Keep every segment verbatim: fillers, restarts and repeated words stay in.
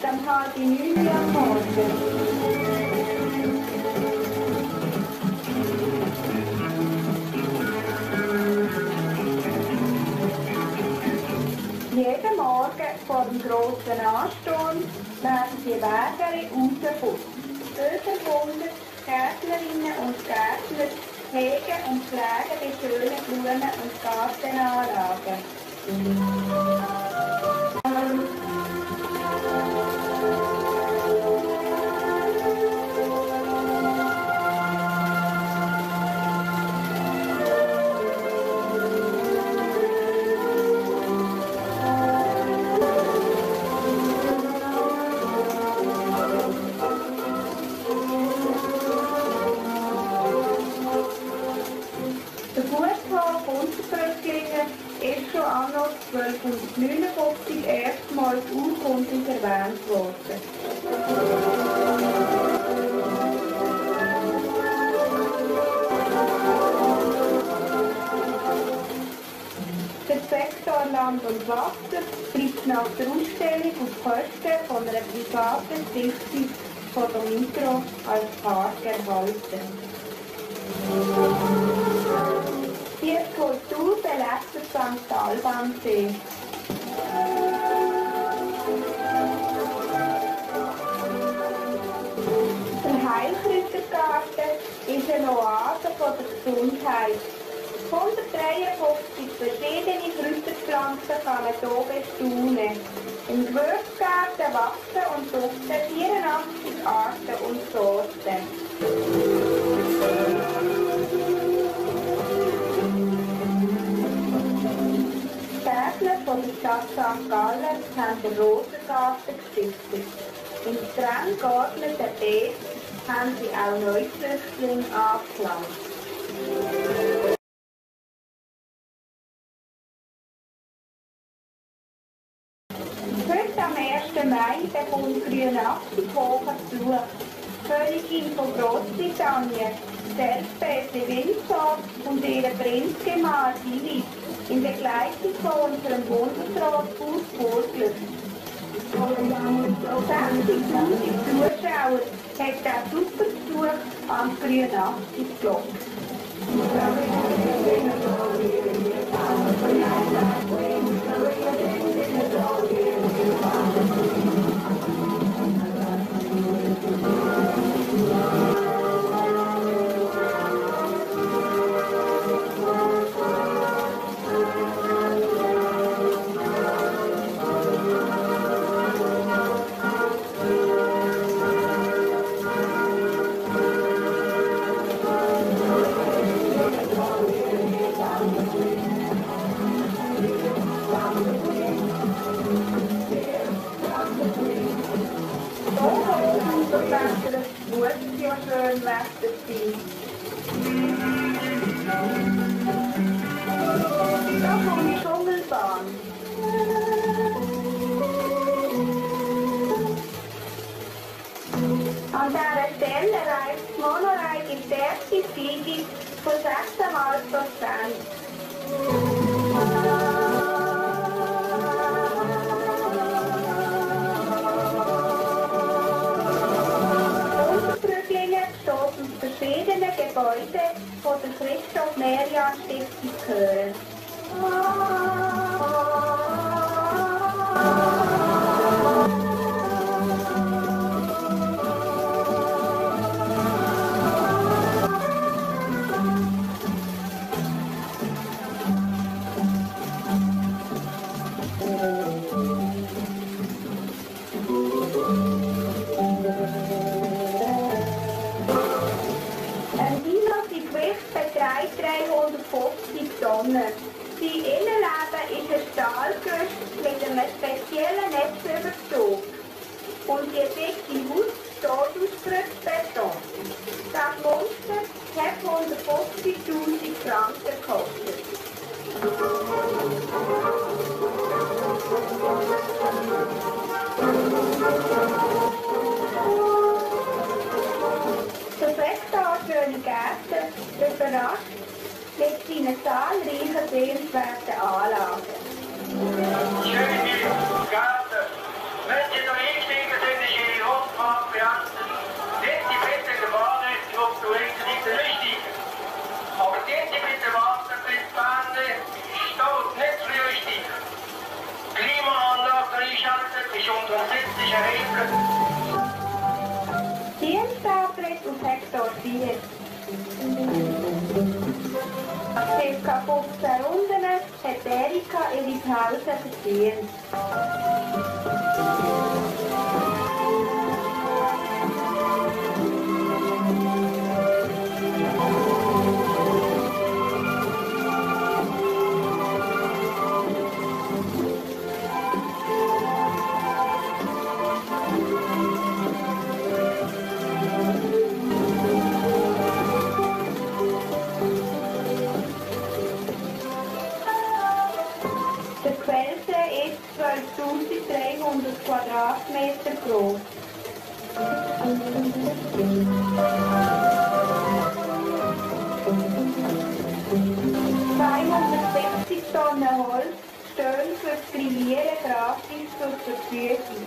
um halb neun Uhr am Morgen. Jeden Morgen vor dem grossen Ansturm werden die Wägere rausgeputzt. Über hundert Gärtnerinnen und Gärtner hegen und pflegen die schönen Blumen- und Gartenanlagen. Ist schon anno zwölfhundertneunundfünfzig erstmals urkundlich erwähnt worden. Der Sektor Land und Wasser bleibt nach der Ausstellung auf Kosten von einer privaten Stiftung von der Migros als Park erhalten. Die Kultur belebt der Sankt Albansee. Der Heilkräutergarten ist eine Oase von der Gesundheit. hundertdreiundfünfzig verschiedene Kräuterpflanzen kann man hier bestaunen. Im Gewürzgarten wachsen und duften vierundachtzig Arten und Sorten. Von der Stadt Sankt Gallen haben den Rosengarten gestiftet. Im streng geordneten Beet haben sie auch Neuzüchtlinge angepflanzt. Heute am ersten Mai bekommt Grünachtig hohen Besuch. Die Königin von Großbritannien, Elisabeth Windsor und ihre Prinzgemahl Philipp in Begleitung von unserem Bundesrat Urs Burgler. sechzigtausend Zuschauer hat der super Besuch am Grünachtig gelockt. An dieser Stelle reicht die Monorail in die erste Fliege von sechzehn Komma fünf Prozent. Unterbrücklinge stoßen auf der Dienstagret auf Hektar vier. Nach ca. fünfzehn Runden hat Erika ihre Pause verdient. zwölftausenddreihundert Quadratmeter groß. zweihundertsechzig Tonnen Holz stehen für das Grillieren gratis zur Verfügung.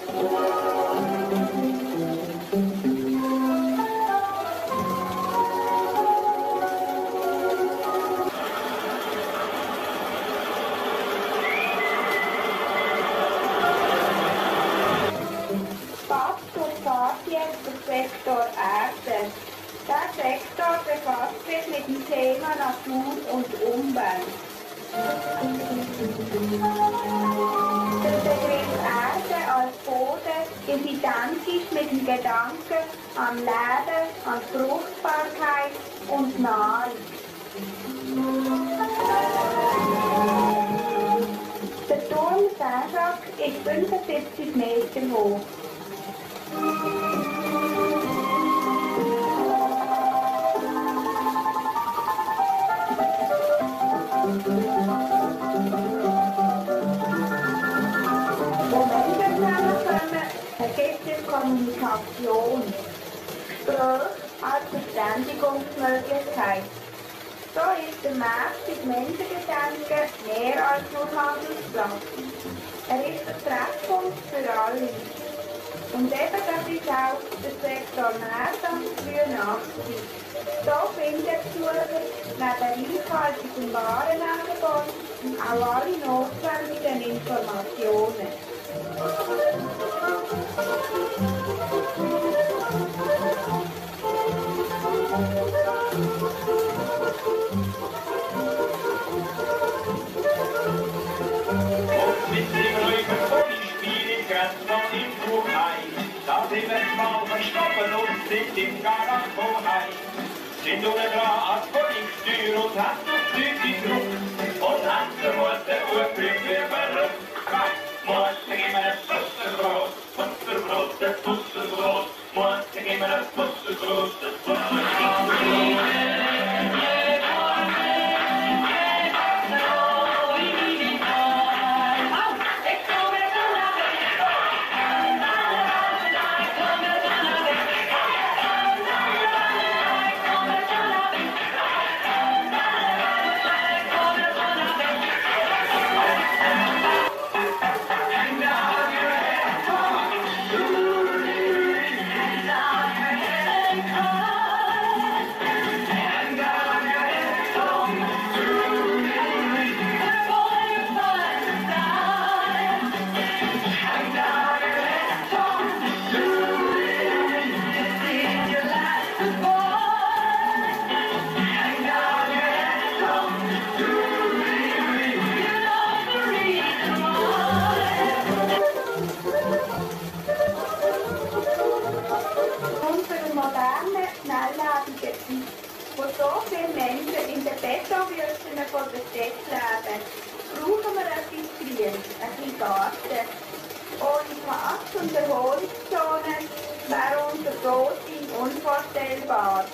Sektor Erde. Der Sektor befasst sich mit dem Thema Natur und Umwelt. Der Begriff Erde als Boden ist identisch mit dem Gedanken an Leben, an Fruchtbarkeit und Nahrung. Der Turm Saint-Jacques ist fünfundsiebzig Meter hoch. Kommunikation, Sprache als Verständigungsmöglichkeit. So ist der mächtige Menschengedanke mehr als nur Handelsplatz. Er ist ein Treffpunkt für alle. Und eben das ist auch der Sektor Mehrsamt dreiundachtzig. So finden Besucher neben reichhaltigem Warenangebot auch alle notwendigen Informationen. Da sind wir mal verstoppen und sind im Garako heim. Sind unten dran als Poliztür und haben das Zeug in Druck. Und haben der Mutter Urbrüche verrückt. Mutter, gib mir ein Butterbrot, Butterbrot, das Butterbrot. Mutter, gib mir ein Butterbrot, das Butterbrot. Wo so viele Menschen in den Betonwüsten von der Stadt leben, brauchen wir etwas Grün, ein bisschen Garten. Ohne Parks und Erholungszonen wäre unser Großteil unvorstellbar.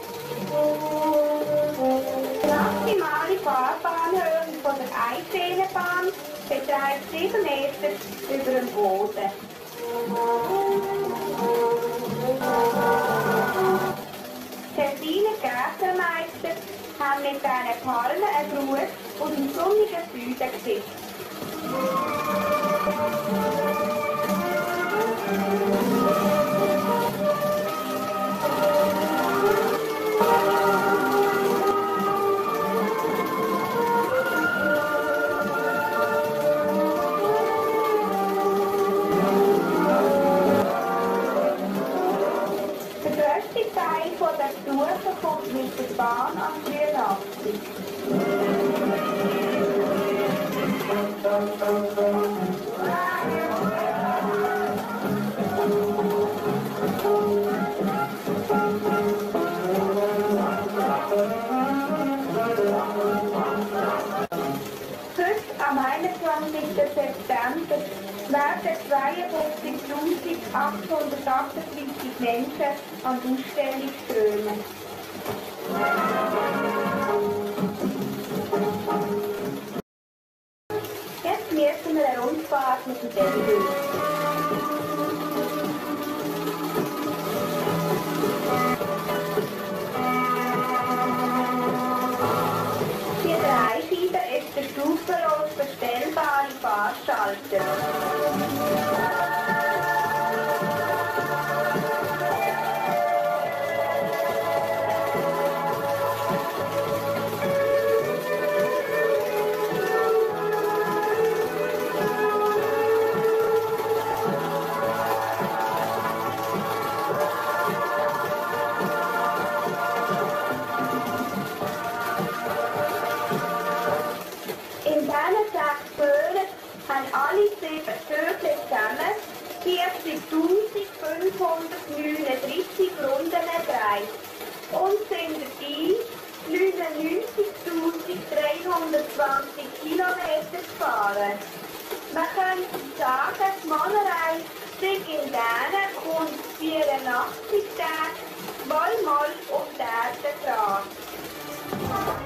Die maximale Fahrbahnhöhe von der Einschienenbahn beträgt sieben Meter über dem Boden. Tessiner Gärtnermeister haben mit diesen Palmen eine Ruhe und einen sonnigen Süden geschickt. September werden zweiundfünfzigtausendachthundertachtunddreißig Menschen an die Ausstellung strömen. Jetzt müssen wir eine Rundfahrt mit dem Telefon. Die Dreischeibe ist der stufenlos verstellbare Fahrschalter. Haben alle sieben Vögel zusammen vierzigtausendfünfhundertneununddreißig Runden gedreht und sind dabei neunundneunzigtausenddreihundertzwanzig Kilometer gefahren. Man könnte sagen, die Malerei sind in diesen hundertvierundachtzig Tagen zweimal um die Erde getragen.